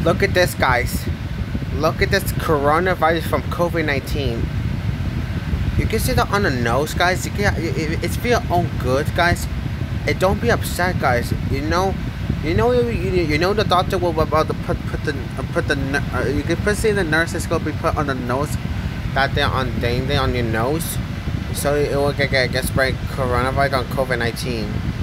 Look at this, guys. Look at this coronavirus from COVID-19. You can see that on the nose, guys. It's for your own good, guys. And don't be upset, guys. You know the doctor will about to you can see the nurse is gonna be put on the nose, that they're on thing there on your nose, so it will get spread coronavirus on COVID-19.